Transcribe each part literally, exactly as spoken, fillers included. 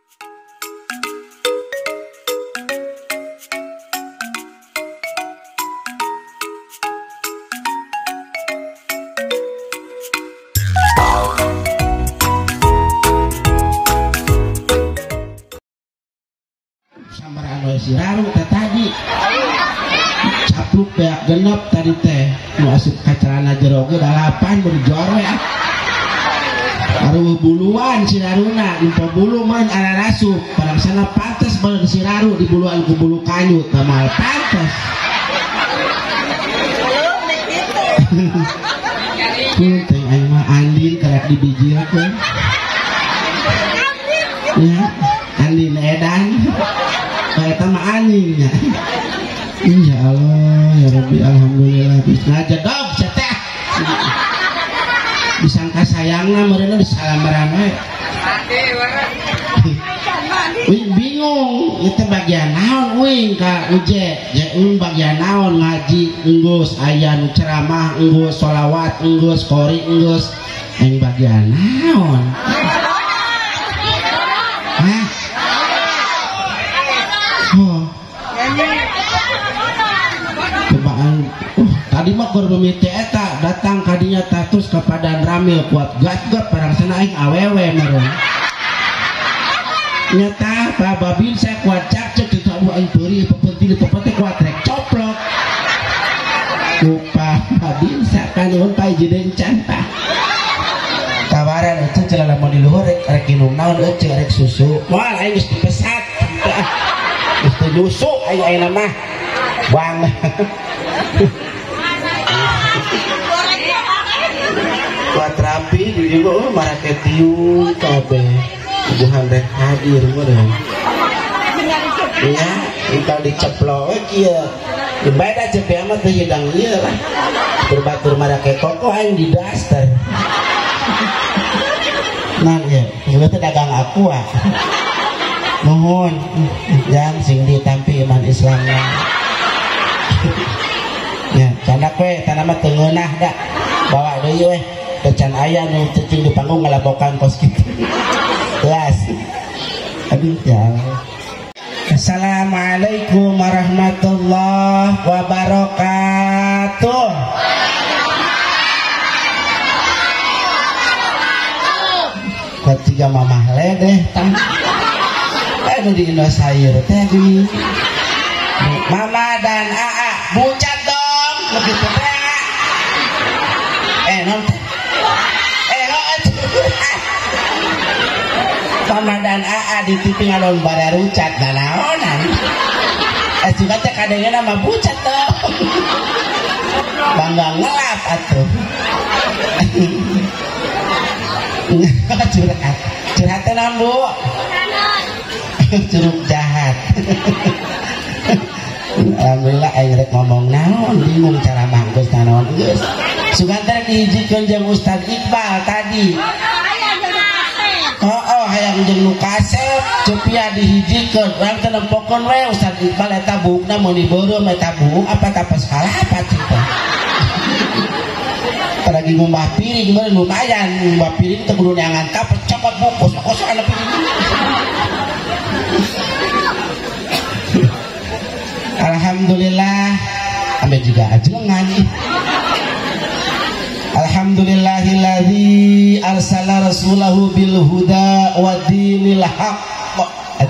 Si Raru tadi capluk beak genep tadi teh mau asup kacarana jeroge dalapan berjor ya Raru buluan si Raruna info bulu main ala rasup pada sana pantas pada si Raru di buluan ke bulu kayu tamal pantas teh aing mah Andin karek dibijilkeun ya Andin edan kayak sama anjingnya. Ya Allah ya Rabbi alhamdulillah bisa aja dong seteh disangka sayangna mereka disalameran we wing bingung itu bagian naon wing ka uje jeung bagian naon ngaji enggeus aya nu ceramah enggeus sholawat enggeus qori enggeus yang bagian naon hah oh cobaan uh, tadi mah korban eta datang kadinya tatus kepada ramil kuat gat-gat parang sana aing awewe meureun nyata Pak Babin saya kuat cak-cak di tahu aing beuri pepenting pepete kuat rek coplok lupa Babin sakan nyuhun pai jeung cantah tawaran itu celana mau di luhur rek rek minum naon eueuh rek susu moal aing geus dipesat itu nyusu aing aing mah bang buat rapi di ibu marah ketiung kabeh buhan rek hadir meureun ya engkau diceplok kieu beda cepet amat teh hidang ieu lah berbatur marah ke koko aing di daster nah ya ieu teh dagang aqua mohon jangan sing ditampi iman Islamnya ya candak we tanama teu ngeunah da bawa deui we tecan aya nu cicing di panggung ngalabokan kos kitu kelas aduh ya Assalamualaikum warahmatullahi wabarakatuh. Ketiga mamah ledeh tam anu di sayur teh di Mama dan Aa bucat dong begitu teh eh non eh Mama dan Aa di T V ngalon bara rucat da naonan eh juga teh kadenge nama bucat dong bangga ngelap atuh curhat curhat teh naon Bu curug jahat alhamdulillah aing rek ngomong naon bingung cara mangkus naon geus sugan teh dihijikeun jeung Ustaz Iqbal tadi oh oh hayang jeung nu kasep cepia dihijikeun urang teh nempokeun we Ustaz Iqbal eta buukna mun dibeureum eta buuk apa tapes kalah apa cenah lagi ngumbah piring meureun lumayan ngumbah piring teh kudu neangan kapet copot bungkus kos ana piring alhamdulillah ambil juga ajengan alhamdulillahilladzi arsala rasulahu bil huda wa dinil haqq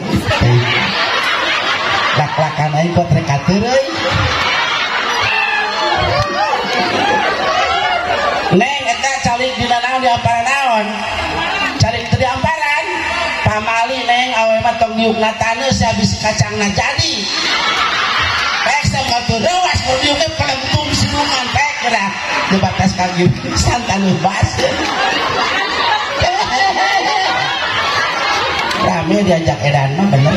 dak-lakan aing kok rek kateureun neng eta calik dina naon di amparan naon calik teu di amparan pamali neng awe mah tong diukna taneus habis kacangna jadi pek sabatu rewas mun diukna pelempung sinungan pek dah debatas kaki santan bas rame diajak edan mah bener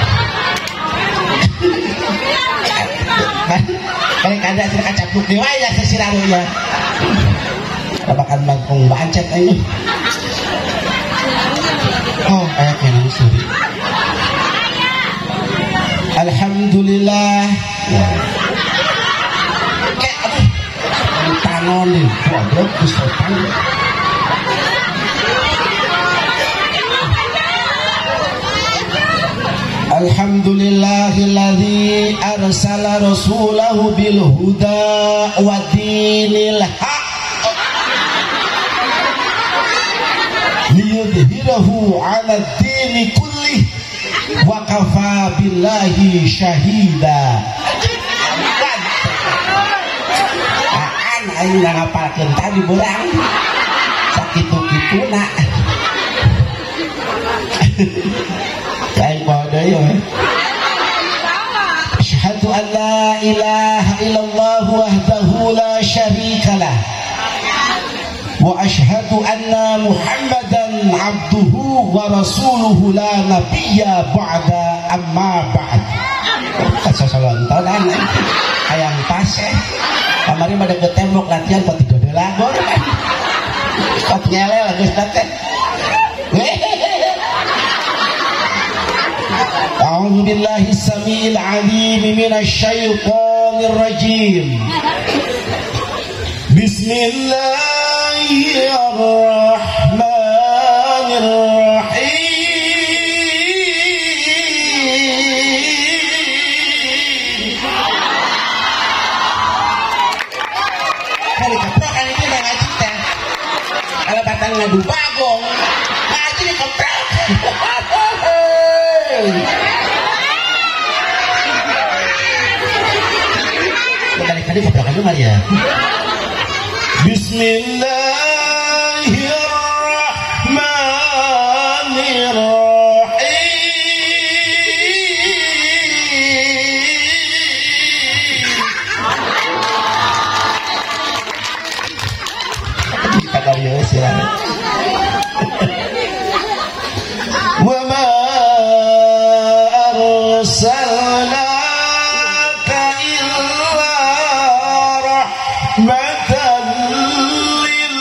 balik ada sih kacapluk dewa ya sesirarunya babakan bangkong bancet ini oh ayat yang suri alhamdulillah kayak aduh tangan nih waduh kesopan Alhamdulillahilladzi arsala rasulahu bil huda wa dinil haq liyudhhirahu 'ala ad-dini kullih wa kafa billahi syahida. Aan aing ngapalkeun tadi beurang sakitu-kituna. Kain pada ya. Asyhadu an la ilaha illallah wahdahu la syarikalah wa asyhadu anna Muhammadan abduhu wa rasuluhu la nabiyya ba'da amma ba'd. Kasasalan tahunan hayang pase. Kamari pada ke tembok latihan pati dode lagor. Pat nyelel geus teh. A'udzu billahi samil alim minasy syaithanir rajim. Bismillahirrahmanirrahim. Kali keprokan itu udah ngaji teh. Kalau batang ngadu bagong, ngaji dikeprok. Kali-kali keprokan itu Maria. Bismillahirrahmanirrahim. Kata dia silakan. Wa ma arsalnaka illa rahmatan lil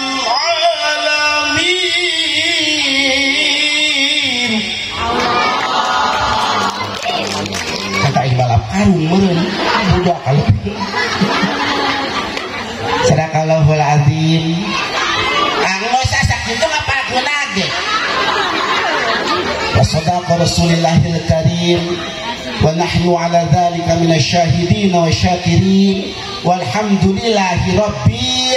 alamin. Kata balap karung meureun budak kalau. Sadaqallahul azim. Anggosa sakitu ngapalkeun age. Wa sadaqa Rasulillahil karim wa nahnu ala dzalika minasyahidin wa syakirin walhamdulillahi rabbil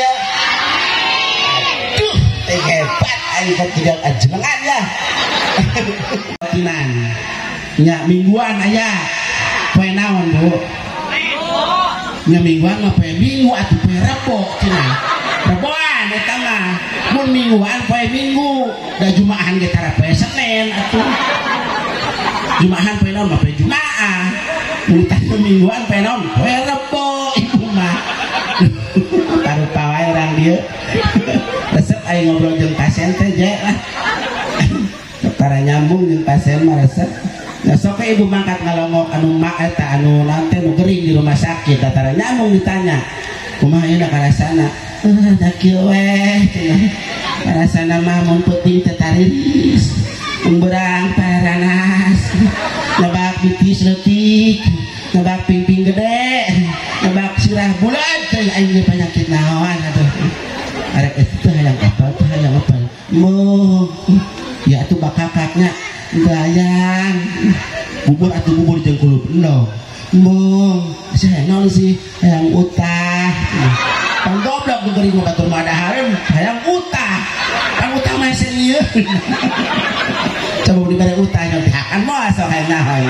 aduh hebat aing ketiga ajenengan ya. Tinan nya mingguan aya poe naon Bu? Nya mingguan mah poe minggu atuh poe Rebo cenah. Reboan eta mah mun mingguan poe Minggu da Jumaahan ge tara poe Senin atuh. Jumaahan poe naon mah poe Jumaah. Mun tah mingguan poe naon poe Rebo ibu mah. Tarupa wae urang dieu. Resep aing ngobrol jeung pasien teh je lah. Tara nyambung jeung pasien mah resep. Nah sok ibu mangkat ngalongok anu mak eta anu nanti nu gering di rumah sakit tara nyambung ditanya. Kumaha ieu karasana? Eh da kieu weh. Karasana mah mun peuting teh tariris. Umberang paranas. Nebak bitis leutik, nebak pingping gede, nebak sirah bulat teh aing ge penyakit naon atuh. Arek eta hayang apa teh hayang apa? Moh. Ya atuh bakakaknya gayang. Bubur atuh bubur jeung kulup endog. Moh, saya naon sih hayang utah. Panggoblok geuring batur madaharem hayang utah. Kang utah mah ieu. Coba dibere utah nya dihakan moal sok hayang naon.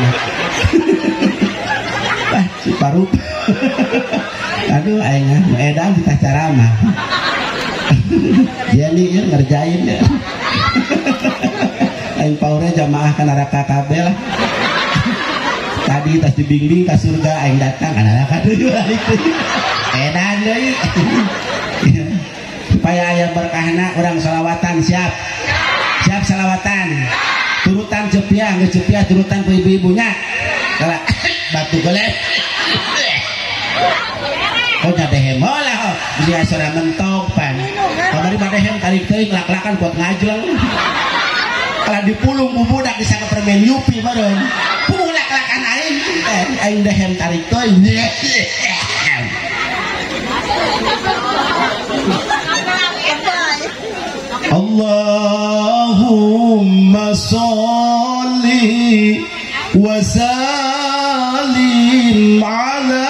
Wah, Ciparup. Aduh aing mah edan di tah carama. Dia nih ya, ngerjain ya. Aing paure jamaah ka neraka kabeh lah. Tadi tas dibimbing ka surga aing datang ka neraka deui itu. Edan deui. Supaya aya berkahna urang selawatan siap. Siap selawatan. Turutan jepiah, geus jepiah turutan ku ibu-ibunya. Kala batu golek. Oh nyadehem lah oh. Dia sora mentok pan. Kamari badehem kali teuing lak-lakan buat ngajleng. Kalau dipulung bubudak disangka permen Yupi meureun. Pulung lak-lakan aing, aing dehem tarik teuing. Allahumma sholli wasalim ala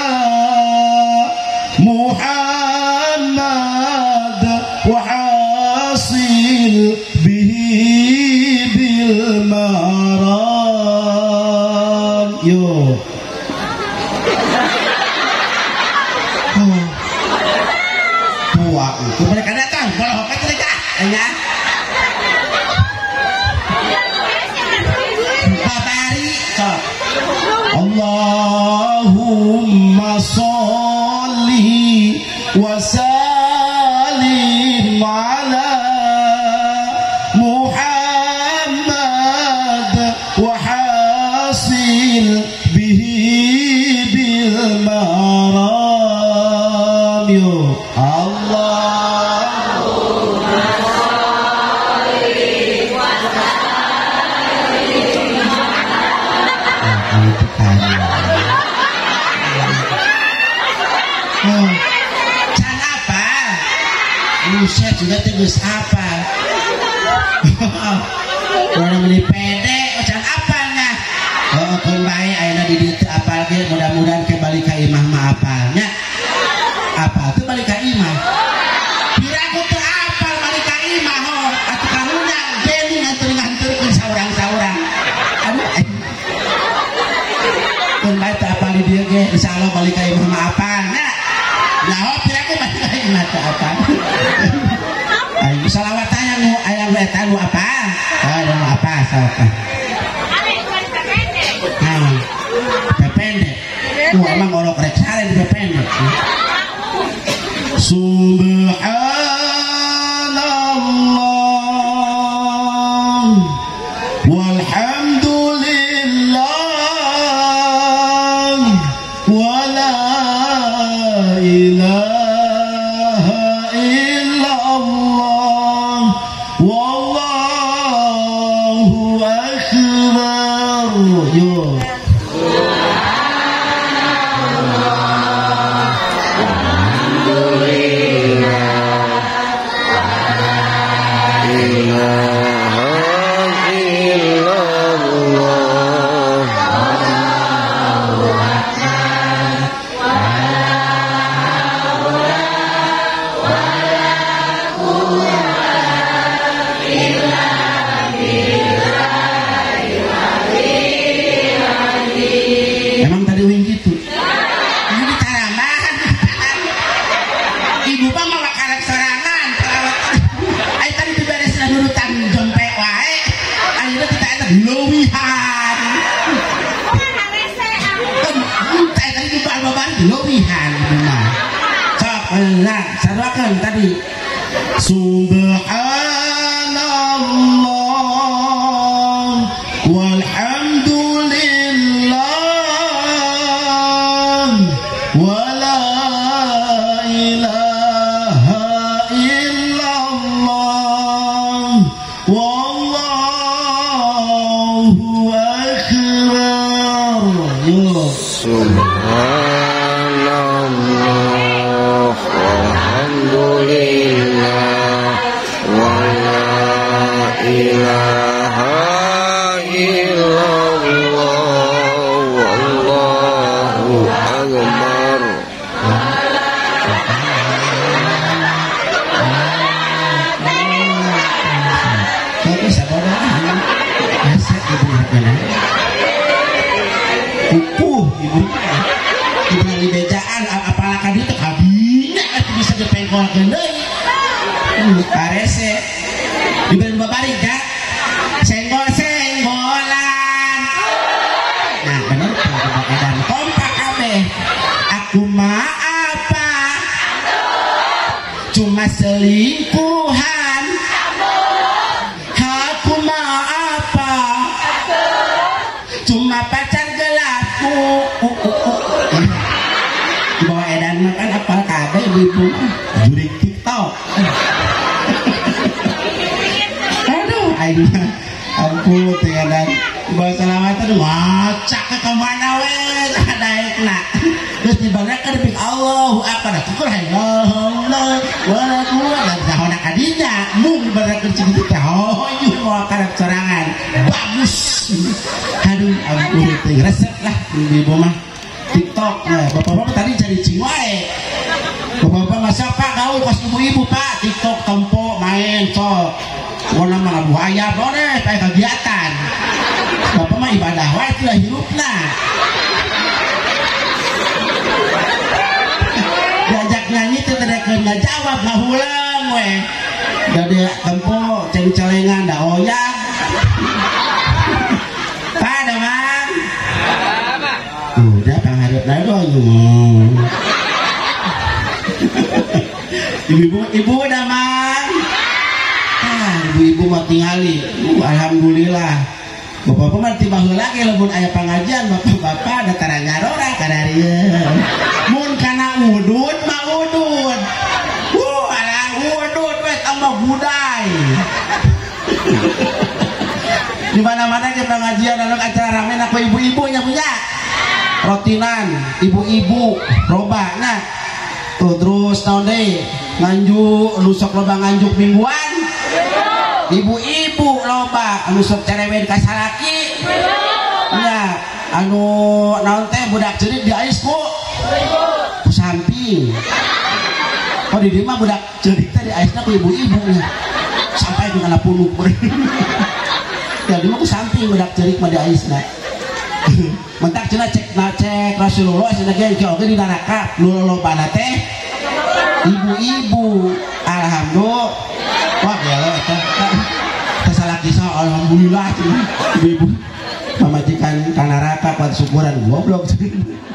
Muhammad wa hasil bihi bil maram. Yo oh. Tua itu mereka datang kalau hokat mereka ya babari sok Allahumma sholli wa sallim ala Muhammad wa hasil bihi bil maram. Yo Allahumma sholli wa sallim oh, can apa? Lusa juga tegus apa? Orang beli pede, can apa nah? Oh, kembali ayeuna di dieu apal ge mudah-mudahan ke balik ka imah mah apalnya. Apa tuh balik ka imah? Piraku teu apal balik ka imah ho, atuh kahundang geni ngantur-nganturkeun saurang-saurang. Aduh. Pun bae teu apal di dieu ge insyaallah balik ka imah mah apalnya. Nah, oh, piraku balik ka imah teu apal. Ayo salawatannya nu aya nu eta nu apa? Oh, nu apa salawat. Nah, pepende. Uh, emang orok rek sare di pepende. Subhanallah walhamdulillah wala ilaha illallah wallahu akbar. Yo sarwakan tadi subhanallah walhamdulillah wala ilaha illallah wallahu akbar. Subhanallah walhamdulillah wala ilaha illallah wallahu akbar. Tapi saudara biasa ibu benar kukuh ibu ibu di bejaan apalagi itu kabinnya bisa dipengkolkeun deui karese diberi babari ya senggol senggolan. Nah bener dan kompak kabeh aku mah apa cuma selingkuhan aku mah apa cuma pacar gelapku di bawah edan makan apal kabeh ibu jurik TikTok. Aduh aing ampun tiadan bawa salamatan ngacak ke kemana we daekna terus dibanggakeun deui Allahu akbar syukur Allah wala quwwata illa kadinya mung dibanggakeun cigitu teh oh ieu moal karep sorangan bagus. Aduh ampun penting resep lah ibu mah TikTok ya bapak-bapak tadi cari cingwae bapak-bapak masa pak gaul pas ibu-ibu pak TikTok tempo main sok warna mah buaya boleh kayak kegiatan bapak mah ibadah wae itu lah hidupna diajak nyanyi tuh tidak kena jawab nggak ulang weh jadi tempo ceng-celengan dah oyang pada mang udah pengharap dah doang ibu-ibu ibu udah mang ah ibu-ibu mau tinggali alhamdulillah bapak-bapak mah tiba lagi lamun aya pengajian bapak-bapak ada taranya rora kadarieu mun kana udud mah udud wuh alah udud we tambah budai di mana-mana ke pengajian anu acara rame aku ibu-ibunya punya rotinan ibu-ibu robana tuh terus naon deui nganjuk nu sok loba nganjuk mingguan ibu-ibu loba anu sok cerewen ka salaki nya anu naon teh budak ceurik di ais ku ku samping oh di dieu mah budak ceurik teh di aisna ku ibu-ibu nya sampai dengan punuk ya di mah ku samping budak ceurik mah di aisna mentak cenah cek cek Rasulullah cenah ge oge di neraka nu lolobana teh ibu-ibu alhamdulillah wah gelo eta salaki sa alhamdulillah ibu-ibu mamajikan ka neraka kuat syukuran goblok